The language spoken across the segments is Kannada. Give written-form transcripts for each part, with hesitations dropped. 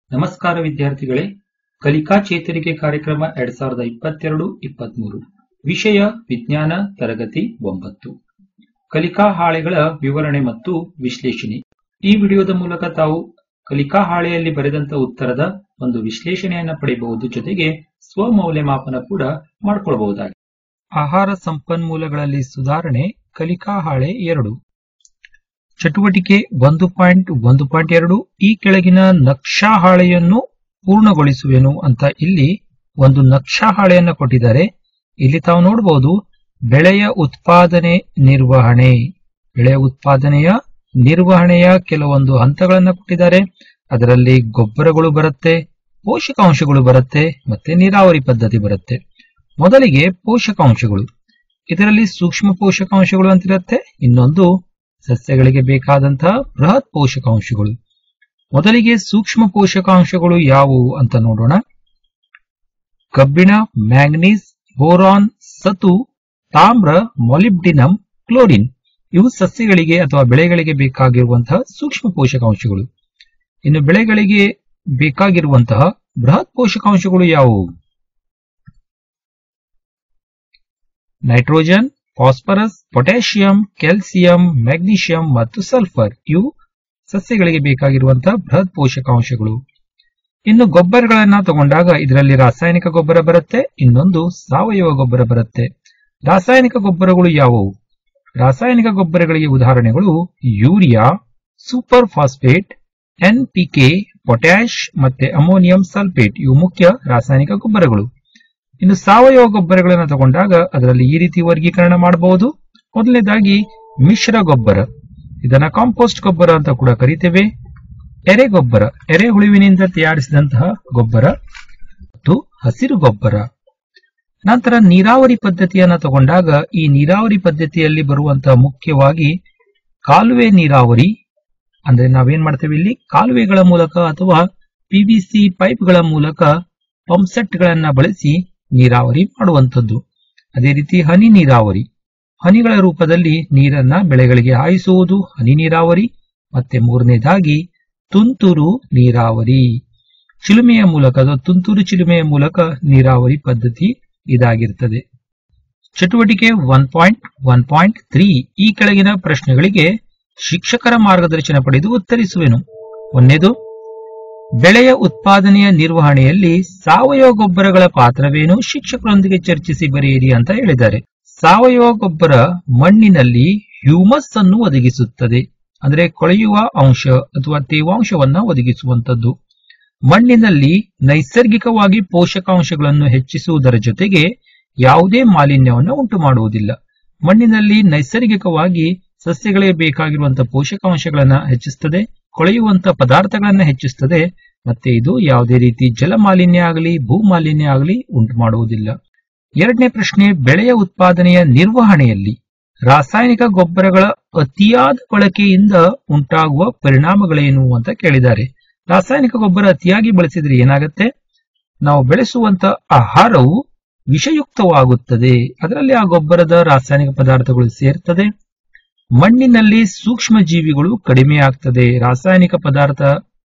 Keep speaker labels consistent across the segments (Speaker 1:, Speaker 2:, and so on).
Speaker 1: ನಮಸ್ಕಾರ ವಿದ್ಯಾರ್ಥಿಗಳೇ, ಕಲಿಕಾ ಚೇತರಿಕೆ ಕಾರ್ಯಕ್ರಮ 2022-23 ವಿಷಯ ವಿಜ್ಞಾನ ತರಗತಿ 9 ಕಲಿಕಾ ಹಾಳೆಗಳ ವಿವರಣೆ ಮತ್ತು ವಿಶ್ಲೇಷಣೆ. ಈ ವಿಡಿಯೋದ ಮೂಲಕ ತಾವು ಕಲಿಕಾ ಹಾಳೆಯಲ್ಲಿ ಬರೆದಂತ ಉತ್ತರದ ಒಂದು ವಿಶ್ಲೇಷಣೆಯನ್ನ ಪಡೆಯಬಹುದು, ಜೊತೆಗೆ ಸ್ವಮೌಲ್ಯಮಾಪನ ಕೂಡ ಮಾಡಿಕೊಳ್ಳಬಹುದಾಗಿದೆ. ಆಹಾರ ಸಂಪನ್ಮೂಲಗಳಲ್ಲಿ ಸುಧಾರಣೆ, ಕಲಿಕಾ ಹಾಳೆ 2. ಚಟುವಟಿಕೆ 1.1.2 ಈ ಕೆಳಗಿನ ನಕ್ಷಾ ಹಾಳೆಯನ್ನು ಪೂರ್ಣಗೊಳಿಸುವೆನು ಅಂತ ಇಲ್ಲಿ ಒಂದು ನಕ್ಷಾ ಹಾಳೆಯನ್ನು ಕೊಟ್ಟಿದ್ದಾರೆ. ಇಲ್ಲಿ ತಾವು ನೋಡಬಹುದು ಬೆಳೆಯ ಉತ್ಪಾದನೆ ನಿರ್ವಹಣೆ, ಬೆಳೆಯ ಉತ್ಪಾದನೆಯ ನಿರ್ವಹಣೆಯ ಕೆಲವೊಂದು ಹಂತಗಳನ್ನು ಕೊಟ್ಟಿದ್ದಾರೆ. ಅದರಲ್ಲಿ ಗೊಬ್ಬರಗಳು ಬರುತ್ತೆ, ಪೋಷಕಾಂಶಗಳು ಬರುತ್ತೆ, ಮತ್ತೆ ನೀರಾವರಿ ಪದ್ಧತಿ ಬರುತ್ತೆ. ಮೊದಲಿಗೆ ಪೋಷಕಾಂಶಗಳು, ಇದರಲ್ಲಿ ಸೂಕ್ಷ್ಮ ಪೋಷಕಾಂಶಗಳು ಅಂತಿರುತ್ತೆ, ಇನ್ನೊಂದು ಸಸ್ಯಗಳಿಗೆ ಬೇಕಾದಂತಹ ಬೃಹತ್ ಪೋಷಕಾಂಶಗಳು. ಮೊದಲಿಗೆ ಸೂಕ್ಷ್ಮ ಪೋಷಕಾಂಶಗಳು ಯಾವುವು ಅಂತ ನೋಡೋಣ. ಕಬ್ಬಿಣ, ಮ್ಯಾಂಗನೀಸ್, ಬೋರಾನ್, ಸತು, ತಾಮ್ರ, ಮೊಲಿಬ್ಡಿನಮ್, ಕ್ಲೋರಿನ್ ಇವು ಸಸ್ಯಗಳಿಗೆ ಅಥವಾ ಬೆಳೆಗಳಿಗೆ ಬೇಕಾಗಿರುವಂತಹ ಸೂಕ್ಷ್ಮ ಪೋಷಕಾಂಶಗಳು. ಇನ್ನು ಬೆಳೆಗಳಿಗೆ ಬೇಕಾಗಿರುವಂತಹ ಬೃಹತ್ ಪೋಷಕಾಂಶಗಳು ಯಾವುವು? Nitrogen, phosphorus, potassium, calcium, magnesium ಮತ್ತು ಸಲ್ಫರ್ ಇವು ಸಸ್ಯಗಳಿಗೆ ಬೇಕಾಗಿರುವಂತಹ ಬೃಹತ್ ಪೋಷಕಾಂಶಗಳು. ಇನ್ನು ಗೊಬ್ಬರಗಳನ್ನ ತಗೊಂಡಾಗ ಇದರಲ್ಲಿ ರಾಸಾಯನಿಕ ಗೊಬ್ಬರ ಬರುತ್ತೆ, ಇನ್ನೊಂದು ಸಾವಯವ ಗೊಬ್ಬರ ಬರುತ್ತೆ. ರಾಸಾಯನಿಕ ಗೊಬ್ಬರಗಳು ಯಾವುವು? ರಾಸಾಯನಿಕ ಗೊಬ್ಬರಗಳಿಗೆ ಉದಾಹರಣೆಗಳು urea, super phosphate, NPK, potash ಮತ್ತೆ ಅಮೋನಿಯಂ ಸಲ್ಫೇಟ್ ಇವು ಮುಖ್ಯ ರಾಸಾಯನಿಕ ಗೊಬ್ಬರಗಳು. ಇನ್ನು ಸಾವಯವ ಗೊಬ್ಬರಗಳನ್ನು ತಗೊಂಡಾಗ ಅದರಲ್ಲಿ ಈ ರೀತಿ ವರ್ಗೀಕರಣ ಮಾಡಬಹುದು. ಮೊದಲನೇದಾಗಿ ಮಿಶ್ರ ಗೊಬ್ಬರ, ಇದನ್ನ ಕಾಂಪೋಸ್ಟ್ ಗೊಬ್ಬರ ಅಂತ ಕೂಡ ಕರೀತೇವೆ. ಎರೆ ಗೊಬ್ಬರ, ಎರೆಹುಳುವಿನಿಂದ ತಯಾರಿಸಿದಂತಹ ಗೊಬ್ಬರ ಮತ್ತು ಹಸಿರು ಗೊಬ್ಬರ. ನಂತರ ನೀರಾವರಿ ಪದ್ಧತಿಯನ್ನ ತಗೊಂಡಾಗ ಈ ನೀರಾವರಿ ಪದ್ಧತಿಯಲ್ಲಿ ಬರುವಂತಹ ಮುಖ್ಯವಾಗಿ ಕಾಲುವೆ ನೀರಾವರಿ, ಅಂದ್ರೆ ನಾವೇನ್ ಮಾಡ್ತೇವೆ ಇಲ್ಲಿ ಕಾಲುವೆಗಳ ಮೂಲಕ ಅಥವಾ PVC ಪೈಪ್ಗಳ ಮೂಲಕ ಪಂಪ್ ಸೆಟ್ ಗಳನ್ನ ಬಳಸಿ ನೀರಾವರಿ ಮಾಡುವಂಥದ್ದು. ಅದೇ ರೀತಿ ಹನಿ ನೀರಾವರಿ, ಹನಿಗಳ ರೂಪದಲ್ಲಿ ನೀರನ್ನ ಬೆಳೆಗಳಿಗೆ ಹಾಯಿಸುವುದು ಹನಿ ನೀರಾವರಿ. ಮತ್ತೆ ಮೂರನೇದಾಗಿ ತುಂತುರು ನೀರಾವರಿ, ಚಿಲುಮೆಯ ಮೂಲಕ ಅಥವಾ ತುಂತುರು ಚಿಲುಮೆಯ ಮೂಲಕ ನೀರಾವರಿ ಪದ್ಧತಿ ಇದಾಗಿರ್ತದೆ. ಚಟುವಟಿಕೆ 1.1.3 ಈ ಕೆಳಗಿನ ಪ್ರಶ್ನೆಗಳಿಗೆ ಶಿಕ್ಷಕರ ಮಾರ್ಗದರ್ಶನ ಪಡೆದು ಉತ್ತರಿಸುವೆನು. ಒಂದನೇದು, ಬೆಳೆಯ ಉತ್ಪಾದನೆಯ ನಿರ್ವಹಣೆಯಲ್ಲಿ ಸಾವಯವ ಗೊಬ್ಬರಗಳ ಪಾತ್ರವೇನು? ಶಿಕ್ಷಕರೊಂದಿಗೆ ಚರ್ಚಿಸಿ ಬರೆಯಿರಿ ಅಂತ ಹೇಳಿದ್ದಾರೆ. ಸಾವಯವ ಗೊಬ್ಬರ ಮಣ್ಣಿನಲ್ಲಿ ಹ್ಯೂಮಸ್ ಅನ್ನು ಒದಗಿಸುತ್ತದೆ, ಅಂದ್ರೆ ಕೊಳೆಯುವ ಅಂಶ ಅಥವಾ ತೇವಾಂಶವನ್ನ ಒದಗಿಸುವಂತದ್ದು. ಮಣ್ಣಿನಲ್ಲಿ ನೈಸರ್ಗಿಕವಾಗಿ ಪೋಷಕಾಂಶಗಳನ್ನು ಹೆಚ್ಚಿಸುವುದರ ಜೊತೆಗೆ ಯಾವುದೇ ಮಾಲಿನ್ಯವನ್ನು ಉಂಟು ಮಾಡುವುದಿಲ್ಲ. ಮಣ್ಣಿನಲ್ಲಿ ನೈಸರ್ಗಿಕವಾಗಿ ಸಸ್ಯಗಳಿಗೆ ಬೇಕಾಗಿರುವಂತಹ ಪೋಷಕಾಂಶಗಳನ್ನ ಹೆಚ್ಚಿಸುತ್ತದೆ, ಕೊಳೆಯುವಂತಹ ಪದಾರ್ಥಗಳನ್ನ ಹೆಚ್ಚಿಸುತ್ತದೆ, ಮತ್ತೆ ಇದು ಯಾವುದೇ ರೀತಿ ಜಲ ಮಾಲಿನ್ಯ ಆಗಲಿ ಭೂ ಮಾಲಿನ್ಯ ಆಗಲಿ ಉಂಟು ಮಾಡುವುದಿಲ್ಲ. ಎರಡನೇ ಪ್ರಶ್ನೆ, ಬೆಳೆಯ ಉತ್ಪಾದನೆಯ ನಿರ್ವಹಣೆಯಲ್ಲಿ ರಾಸಾಯನಿಕ ಗೊಬ್ಬರಗಳ ಅತಿಯಾದ ಬಳಕೆಯಿಂದ ಉಂಟಾಗುವ ಪರಿಣಾಮಗಳೇನು ಅಂತ ಕೇಳಿದ್ದಾರೆ. ರಾಸಾಯನಿಕ ಗೊಬ್ಬರ ಅತಿಯಾಗಿ ಬಳಸಿದ್ರೆ ಏನಾಗುತ್ತೆ? ನಾವು ಬೆಳೆಸುವಂತ ಆಹಾರವು ವಿಷಯುಕ್ತವಾಗುತ್ತದೆ, ಅದರಲ್ಲಿ ಆ ಗೊಬ್ಬರದ ರಾಸಾಯನಿಕ ಪದಾರ್ಥಗಳು ಸೇರ್ತದೆ. ಮಣ್ಣಿನಲ್ಲಿ ಸೂಕ್ಷ್ಮ ಜೀವಿಗಳು ಕಡಿಮೆ ಆಗ್ತದೆ, ರಾಸಾಯನಿಕ ಪದಾರ್ಥ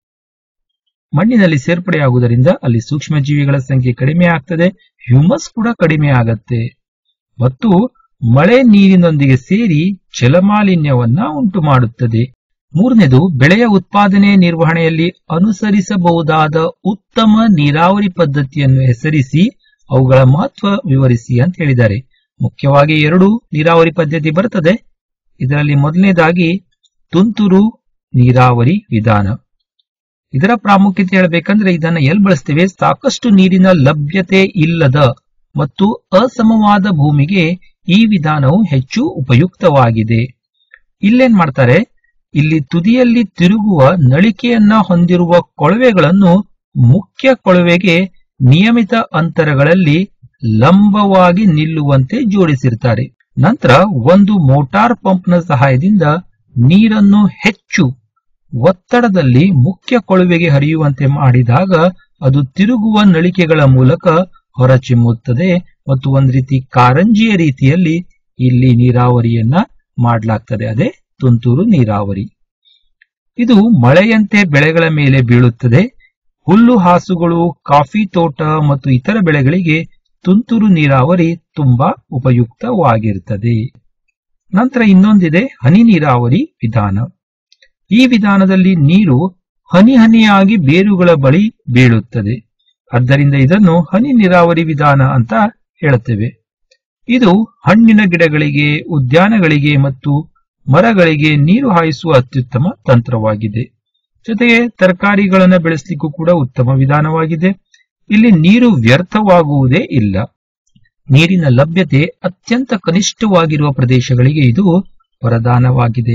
Speaker 1: ಮಣ್ಣಿನಲ್ಲಿ ಸೇರ್ಪಡೆಯಾಗುವುದರಿಂದ ಅಲ್ಲಿ ಸೂಕ್ಷ್ಮ ಜೀವಿಗಳ ಸಂಖ್ಯೆ ಕಡಿಮೆ ಆಗ್ತದೆ, ಹ್ಯೂಮಸ್ ಕೂಡ ಕಡಿಮೆ ಆಗತ್ತೆ ಮತ್ತು ಮಳೆ ನೀರಿನೊಂದಿಗೆ ಸೇರಿ ಜಲಮಾಲಿನ್ಯವನ್ನ ಉಂಟು ಮಾಡುತ್ತದೆ. ಮೂರನೇದು, ಬೆಳೆಯ ಉತ್ಪಾದನೆ ನಿರ್ವಹಣೆಯಲ್ಲಿ ಅನುಸರಿಸಬಹುದಾದ ಉತ್ತಮ ನೀರಾವರಿ ಪದ್ಧತಿಯನ್ನು ಹೆಸರಿಸಿ ಅವುಗಳ ಮಹತ್ವ ವಿವರಿಸಿ ಅಂತ ಹೇಳಿದ್ದಾರೆ. ಮುಖ್ಯವಾಗಿ 2 ನೀರಾವರಿ ಪದ್ಧತಿ ಬರ್ತದೆ. ಇದರಲ್ಲಿ ಮೊದಲನೇದಾಗಿ ತುಂತುರು ನೀರಾವರಿ ವಿಧಾನ. ಇದರ ಪ್ರಾಮುಖ್ಯತೆ ಹೇಳಬೇಕಂದ್ರೆ ಇದನ್ನ ಎಲ್ಲಿ ಬಳಸ್ತೇವೆ? ಸಾಕಷ್ಟು ನೀರಿನ ಲಭ್ಯತೆ ಇಲ್ಲದ ಮತ್ತು ಅಸಮವಾದ ಭೂಮಿಗೆ ಈ ವಿಧಾನವು ಹೆಚ್ಚು ಉಪಯುಕ್ತವಾಗಿದೆ. ಇಲ್ಲೇನ್ ಮಾಡ್ತಾರೆ? ಇಲ್ಲಿ ತುದಿಯಲ್ಲಿ ತಿರುಗುವ ನಳಿಕೆಯನ್ನ ಹೊಂದಿರುವ ಕೊಳವೆಗಳನ್ನು ಮುಖ್ಯ ಕೊಳವೆಗೆ ನಿಯಮಿತ ಅಂತರಗಳಲ್ಲಿ ಲಂಬವಾಗಿ ನಿಲ್ಲುವಂತೆ ಜೋಡಿಸಿರ್ತಾರೆ. ನಂತರ ಒಂದು ಮೋಟಾರ್ ಪಂಪ್ನ ಸಹಾಯದಿಂದ ನೀರನ್ನು ಹೆಚ್ಚು ಒತ್ತಡದಲ್ಲಿ ಮುಖ್ಯ ಕೊಳವೆಗೆ ಹರಿಯುವಂತೆ ಮಾಡಿದಾಗ ಅದು ತಿರುಗುವ ನಳಿಕೆಗಳ ಮೂಲಕ ಹೊರಚಿಮ್ಮುತ್ತದೆ ಮತ್ತು ಒಂದು ರೀತಿ ಕಾರಂಜಿಯ ರೀತಿಯಲ್ಲಿ ಇಲ್ಲಿ ನೀರಾವರಿಯನ್ನ ಮಾಡಲಾಗ್ತದೆ. ಅದೇ ತುಂತುರು ನೀರಾವರಿ. ಇದು ಮಳೆಯಂತೆ ಬೆಳೆಗಳ ಮೇಲೆ ಬೀಳುತ್ತದೆ. ಹುಲ್ಲು ಹಾಸುಗಳು, ಕಾಫಿ ತೋಟ ಮತ್ತು ಇತರ ಬೆಳೆಗಳಿಗೆ ತುಂತುರು ನೀರಾವರಿ ತುಂಬಾ ಉಪಯುಕ್ತವಾಗಿರುತ್ತದೆ. ನಂತರ ಇನ್ನೊಂದಿದೆ ಹನಿ ನೀರಾವರಿ ವಿಧಾನ. ಈ ವಿಧಾನದಲ್ಲಿ ನೀರು ಹನಿ ಹನಿಯಾಗಿ ಬೇರುಗಳ ಬಳಿ ಬೀಳುತ್ತದೆ. ಆದ್ದರಿಂದ ಇದನ್ನು ಹನಿ ನೀರಾವರಿ ವಿಧಾನ ಅಂತ ಹೇಳುತ್ತೇವೆ. ಇದು ಹಣ್ಣಿನ ಗಿಡಗಳಿಗೆ, ಉದ್ಯಾನಗಳಿಗೆ ಮತ್ತು ಮರಗಳಿಗೆ ನೀರು ಹಾಯಿಸುವ ಅತ್ಯುತ್ತಮ ತಂತ್ರವಾಗಿದೆ. ಜೊತೆಗೆ ತರಕಾರಿಗಳನ್ನು ಬೆಳೆಸಲಿಕ್ಕೂ ಕೂಡ ಉತ್ತಮ ವಿಧಾನವಾಗಿದೆ. ಇಲ್ಲಿ ನೀರು ವ್ಯರ್ಥವಾಗುವುದೇ ಇಲ್ಲ. ನೀರಿನ ಲಭ್ಯತೆ ಅತ್ಯಂತ ಕನಿಷ್ಠವಾಗಿರುವ ಪ್ರದೇಶಗಳಿಗೆ ಇದು ವರದಾನವಾಗಿದೆ.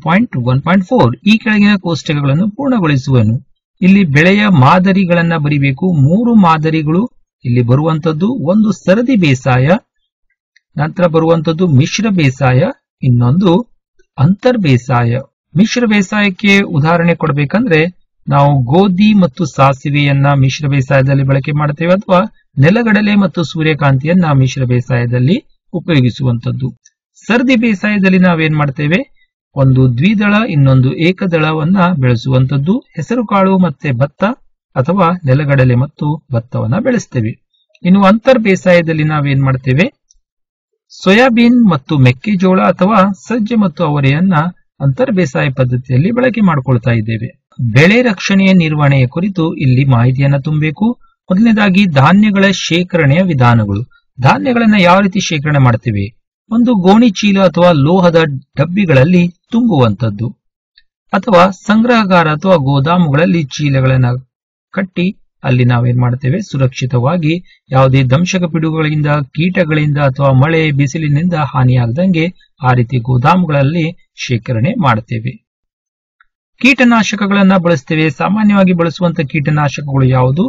Speaker 1: 1.1.4 ಈ ಕೆಳಗಿನ ಕೋಷ್ಟಕಗಳನ್ನು ಪೂರ್ಣಗೊಳಿಸುವನು. ಇಲ್ಲಿ ಬೆಳೆಯ ಮಾದರಿಗಳನ್ನ ಬರಿಬೇಕು. 3 ಮಾದರಿಗಳು ಇಲ್ಲಿ ಬರುವಂತದ್ದು. ಒಂದು ಸರದಿ ಬೇಸಾಯ, ನಂತರ ಬರುವಂತದ್ದು ಮಿಶ್ರ ಬೇಸಾಯ, ಇನ್ನೊಂದು ಅಂತರ್ ಬೇಸಾಯ. ಮಿಶ್ರ ಬೇಸಾಯಕ್ಕೆ ಉದಾಹರಣೆ ಕೊಡಬೇಕಂದ್ರೆ ನಾವು ಗೋಧಿ ಮತ್ತು ಸಾಸಿವೆಯನ್ನ ಮಿಶ್ರ ಬೇಸಾಯದಲ್ಲಿ ಬಳಕೆ ಮಾಡ್ತೇವೆ, ಅಥವಾ ನೆಲಗಡಲೆ ಮತ್ತು ಸೂರ್ಯಕಾಂತಿಯನ್ನ ಮಿಶ್ರ ಬೇಸಾಯದಲ್ಲಿ ಉಪಯೋಗಿಸುವಂತದ್ದು. ಸರದಿ ಬೇಸಾಯದಲ್ಲಿ ನಾವೇನ್ ಮಾಡ್ತೇವೆ, ಒಂದು ದ್ವಿದಳ ಇನ್ನೊಂದು ಏಕದಳವನ್ನ ಬೆಳೆಸುವಂತದ್ದು. ಹೆಸರುಕಾಳು ಮತ್ತೆ ಭತ್ತ ಅಥವಾ ನೆಲಗಡಲೆ ಮತ್ತು ಭತ್ತವನ್ನ ಬೆಳೆಸ್ತೇವೆ. ಇನ್ನು ಅಂತರ್ ಬೇಸಾಯದಲ್ಲಿ ನಾವೇನ್ ಮಾಡ್ತೇವೆ, ಸೋಯಾಬೀನ್ ಮತ್ತು ಮೆಕ್ಕೆಜೋಳ ಅಥವಾ ಸಜ್ಜೆ ಮತ್ತು ಅವರೆಯನ್ನ ಅಂತರ್ ಬೇಸಾಯ ಪದ್ಧತಿಯಲ್ಲಿ ಬಳಕೆ ಮಾಡಿಕೊಳ್ತಾ ಇದ್ದೇವೆ. ಬೆಳೆ ರಕ್ಷಣೆಯ ನಿರ್ವಹಣೆಯ ಕುರಿತು ಇಲ್ಲಿ ಮಾಹಿತಿಯನ್ನ ತುಂಬಬೇಕು. ಮೊದಲನೇದಾಗಿ ಧಾನ್ಯಗಳ ಶೇಖರಣೆಯ ವಿಧಾನಗಳು. ಧಾನ್ಯಗಳನ್ನ ಯಾವ ರೀತಿ ಶೇಖರಣೆ ಮಾಡ್ತೇವೆ, ಒಂದು ಗೋಣಿ ಚೀಲ ಅಥವಾ ಲೋಹದ ಡಬ್ಬಿಗಳಲ್ಲಿ ತುಂಬುವಂತದ್ದು, ಅಥವಾ ಸಂಗ್ರಹಗಾರ ಅಥವಾ ಗೋದಾಮುಗಳಲ್ಲಿ ಚೀಲಗಳನ್ನ ಕಟ್ಟಿ ಅಲ್ಲಿ ನಾವೇನ್ ಮಾಡ್ತೇವೆ, ಸುರಕ್ಷಿತವಾಗಿ ಯಾವುದೇ ದಂಶಕ ಪಿಡುಗುಗಳಿಂದ, ಕೀಟಗಳಿಂದ ಅಥವಾ ಮಳೆ ಬಿಸಿಲಿನಿಂದ ಹಾನಿಯಾಗದಂಗೆ ಆ ರೀತಿ ಗೋದಾಮುಗಳಲ್ಲಿ ಶೇಖರಣೆ ಮಾಡ್ತೇವೆ. ಕೀಟನಾಶಕಗಳನ್ನ ಬಳಸ್ತೇವೆ. ಸಾಮಾನ್ಯವಾಗಿ ಬಳಸುವಂತ ಕೀಟನಾಶಕಗಳು ಯಾವುದು,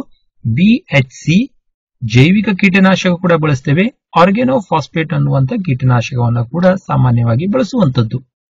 Speaker 1: BHC ಜೈವಿಕ ಕೀಟನಾಶಕ ಕೂಡ ಬಳಸ್ತೇವೆ. ಆರ್ಗ್ಯಾನೋಫಾಸ್ಫೇಟ್ ಅನ್ನುವಂತ ಕೀಟನಾಶಕವನ್ನ ಕೂಡ ಸಾಮಾನ್ಯವಾಗಿ ಬಳಸುವಂತದ್ದು.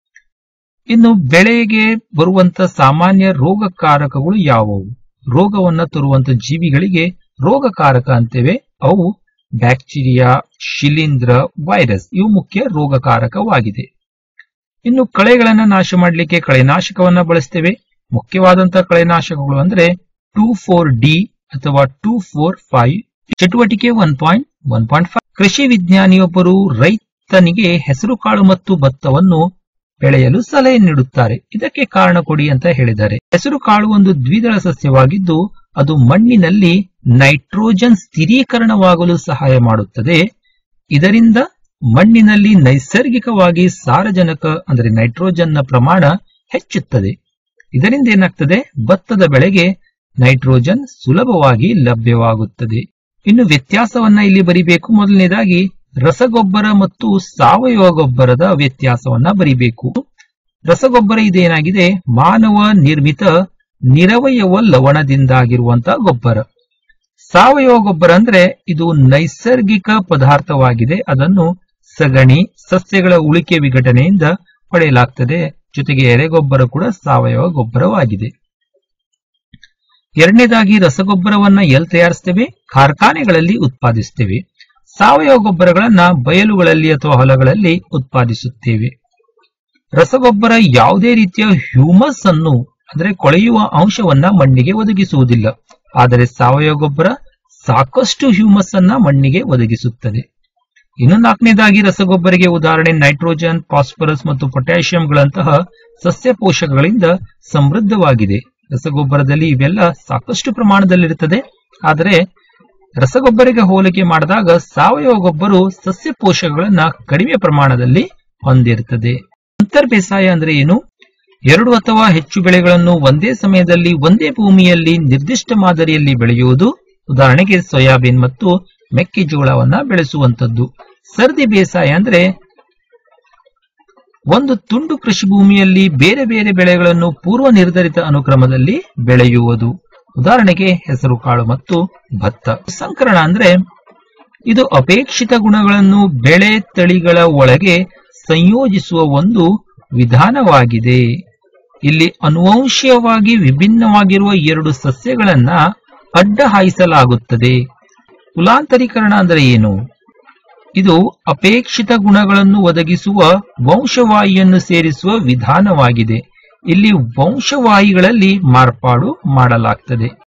Speaker 1: ಇನ್ನು ಬೆಳೆಗೆ ಬರುವಂತ ಸಾಮಾನ್ಯ ರೋಗಕಾರಕಗಳು ಯಾವುವು, ರೋಗವನ್ನ ತರುವಂತ ಜೀವಿಗಳಿಗೆ ರೋಗಕಾರಕ ಅಂತೇವೆ. ಅವು ಬ್ಯಾಕ್ಟೀರಿಯಾ, ಶಿಲೀಂಧ್ರ, ವೈರಸ್, ಇವು ಮುಖ್ಯ ರೋಗಕಾರಕವಾಗಿದೆ. ಇನ್ನು ಕಳೆಗಳನ್ನ ನಾಶ ಮಾಡಲಿಕ್ಕೆ ಕಳೆನಾಶಕವನ್ನ ಬಳಸ್ತೇವೆ. ಮುಖ್ಯವಾದಂತಹ ಕಳೆನಾಶಕಗಳು ಅಂದ್ರೆ 2,4-D ಅಥವಾ 2,4-5. ಚಟುವಟಿಕೆ 1.1.5. ಕೃಷಿ ವಿಜ್ಞಾನಿಯೊಬ್ಬರು ರೈತನಿಗೆ ಹೆಸರುಕಾಳು ಮತ್ತು ಭತ್ತವನ್ನು ಬೆಳೆಯಲು ಸಲಹೆ ನೀಡುತ್ತಾರೆ. ಇದಕ್ಕೆ ಕಾರಣ ಕೊಡಿ ಅಂತ ಹೇಳಿದ್ದಾರೆ. ಹೆಸರುಕಾಳು ಒಂದು ದ್ವಿದಳ ಸಸ್ಯವಾಗಿದ್ದು ಅದು ಮಣ್ಣಿನಲ್ಲಿ ನೈಟ್ರೋಜನ್ ಸ್ಥಿರೀಕರಣವಾಗಲು ಸಹಾಯ ಮಾಡುತ್ತದೆ. ಇದರಿಂದ ಮಣ್ಣಿನಲ್ಲಿ ನೈಸರ್ಗಿಕವಾಗಿ ಸಾರಜನಕ ಅಂದರೆ ನೈಟ್ರೋಜನ್ನ ಪ್ರಮಾಣ ಹೆಚ್ಚುತ್ತದೆ. ಇದರಿಂದ ಏನಾಗ್ತದೆ, ಭತ್ತದ ಬೆಳೆಗೆ ನೈಟ್ರೋಜನ್ ಸುಲಭವಾಗಿ ಲಭ್ಯವಾಗುತ್ತದೆ. ಇನ್ನು ವ್ಯತ್ಯಾಸವನ್ನ ಇಲ್ಲಿ ಬರಿಬೇಕು. ಮೊದಲನೇದಾಗಿ ರಸಗೊಬ್ಬರ ಮತ್ತು ಸಾವಯವ ಗೊಬ್ಬರದ ವ್ಯತ್ಯಾಸವನ್ನ ಬರಿಬೇಕು. ರಸಗೊಬ್ಬರ ಇದೇನಾಗಿದೆ, ಮಾನವ ನಿರ್ಮಿತ ನಿರವಯವ ಲವಣದಿಂದಾಗಿರುವಂತಹ ಗೊಬ್ಬರ. ಸಾವಯವ ಗೊಬ್ಬರ ಅಂದ್ರೆ ಇದು ನೈಸರ್ಗಿಕ ಪದಾರ್ಥವಾಗಿದೆ. ಅದನ್ನು ಸಗಣಿ, ಸಸ್ಯಗಳ ಉಳಿಕೆ ವಿಘಟನೆಯಿಂದ ಪಡೆಯಲಾಗ್ತದೆ. ಜೊತೆಗೆ ಎರೆಗೊಬ್ಬರ ಕೂಡ ಸಾವಯವ ಗೊಬ್ಬರವಾಗಿದೆ. ಎರಡನೇದಾಗಿ ರಸಗೊಬ್ಬರವನ್ನ ಎಲ್ಲಿ ತಯಾರಿಸ್ತೇವೆ, ಕಾರ್ಖಾನೆಗಳಲ್ಲಿ ಉತ್ಪಾದಿಸ್ತೇವೆ. ಸಾವಯವ ಗೊಬ್ಬರಗಳನ್ನ ಬಯಲುಗಳಲ್ಲಿ ಅಥವಾ ಹೊಲಗಳಲ್ಲಿ ಉತ್ಪಾದಿಸುತ್ತೇವೆ. ರಸಗೊಬ್ಬರ ಯಾವುದೇ ರೀತಿಯ ಹ್ಯೂಮಸ್ ಅನ್ನು ಅಂದ್ರೆ ಕೊಳೆಯುವ ಅಂಶವನ್ನ ಮಣ್ಣಿಗೆ ಒದಗಿಸುವುದಿಲ್ಲ. ಆದರೆ ಸಾವಯವ ಗೊಬ್ಬರ ಸಾಕಷ್ಟು ಹ್ಯೂಮಸ್ ಅನ್ನ ಮಣ್ಣಿಗೆ ಒದಗಿಸುತ್ತದೆ. ಇನ್ನು ನಾಲ್ಕನೇದಾಗಿ ರಸಗೊಬ್ಬರಿಗೆ ಉದಾಹರಣೆ ನೈಟ್ರೋಜನ್, ಫಾಸ್ಫರಸ್ ಮತ್ತು ಪೊಟ್ಯಾಷಿಯಂಗಳಂತಹ ಸಸ್ಯ ಪೋಷಕಗಳಿಂದ ಸಮೃದ್ಧವಾಗಿದೆ. ರಸಗೊಬ್ಬರದಲ್ಲಿ ಇವೆಲ್ಲ ಸಾಕಷ್ಟು ಪ್ರಮಾಣದಲ್ಲಿರುತ್ತದೆ. ಆದರೆ ರಸಗೊಬ್ಬರಿಗೆ ಹೋಲಿಕೆ ಮಾಡಿದಾಗ ಸಾವಯವ ಗೊಬ್ಬರ ಸಸ್ಯ ಪೋಷಕಗಳನ್ನ ಕಡಿಮೆ ಪ್ರಮಾಣದಲ್ಲಿ ಹೊಂದಿರುತ್ತದೆ. ಅಂತರ್ ಬೇಸಾಯ ಅಂದ್ರೆ ಏನು, 2 ಅಥವಾ ಹೆಚ್ಚು ಬೆಳೆಗಳನ್ನು ಒಂದೇ ಸಮಯದಲ್ಲಿ ಒಂದೇ ಭೂಮಿಯಲ್ಲಿ ನಿರ್ದಿಷ್ಟ ಮಾದರಿಯಲ್ಲಿ ಬೆಳೆಯುವುದು. ಉದಾಹರಣೆಗೆ ಸೋಯಾಬೀನ್ ಮತ್ತು ಮೆಕ್ಕೆಜೋಳವನ್ನ ಬೆಳೆಸುವಂತದ್ದು. ಸರದಿ ಬೇಸಾಯ ಅಂದ್ರೆ ಒಂದು ತುಂಡು ಕೃಷಿ ಭೂಮಿಯಲ್ಲಿ ಬೇರೆ ಬೇರೆ ಬೆಳೆಗಳನ್ನು ಪೂರ್ವ ನಿರ್ಧರಿತ ಅನುಕ್ರಮದಲ್ಲಿ ಬೆಳೆಯುವುದು. ಉದಾಹರಣೆಗೆ ಹೆಸರುಕಾಳು ಮತ್ತು ಭತ್ತ. ಸಂಕರಣ ಅಂದ್ರೆ ಇದು ಅಪೇಕ್ಷಿತ ಗುಣಗಳನ್ನು ಬೆಳೆ ತಳಿಗಳ ಒಳಗೆ ಸಂಯೋಜಿಸುವ ಒಂದು ವಿಧಾನವಾಗಿದೆ. ಇಲ್ಲಿ ಅನುವಂಶೀಯವಾಗಿ ವಿಭಿನ್ನವಾಗಿರುವ 2 ಸಸ್ಯಗಳನ್ನ ಅಡ್ಡ ಹಾಯಿಸಲಾಗುತ್ತದೆ. ಕುಲಾಂತರೀಕರಣ ಅಂದ್ರೆ ಏನು, ಇದು ಅಪೇಕ್ಷಿತ ಗುಣಗಳನ್ನು ಒದಗಿಸುವ ವಂಶವಾಹಿಯನ್ನು ಸೇರಿಸುವ ವಿಧಾನವಾಗಿದೆ. ಇಲ್ಲಿ ವಂಶವಾಹಿಗಳಲ್ಲಿ ಮಾರ್ಪಾಡು ಮಾಡಲಾಗ್ತದೆ.